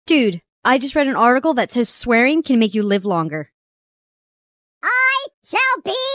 Dude, I just read an article that says swearing can make you live longer. I shall be